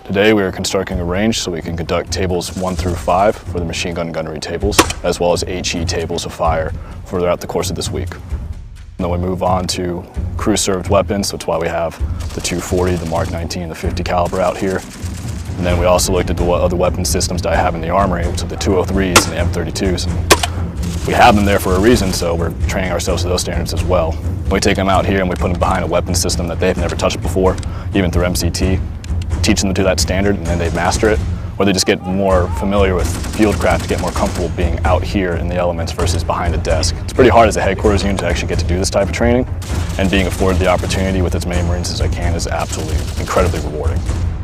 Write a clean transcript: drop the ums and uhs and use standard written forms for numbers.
Today we are constructing a range so we can conduct tables 1 through 5 for the machine gun and gunnery tables, as well as HE tables of fire throughout the course of this week. And then we move on to crew-served weapons, so that's why we have the 240, the Mark 19, the 50 caliber out here. And then we also looked at the other weapon systems that I have in the armory, which are the 203s and the M32s. And we have them there for a reason, so we're training ourselves to those standards as well. We take them out here and we put them behind a weapon system that they've never touched before, even through MCT. Teach them to do that standard and then they master it, or they just get more familiar with fieldcraft to get more comfortable being out here in the elements versus behind a desk. It's pretty hard as a headquarters unit to actually get to do this type of training, and being afforded the opportunity with as many Marines as I can is absolutely incredibly rewarding.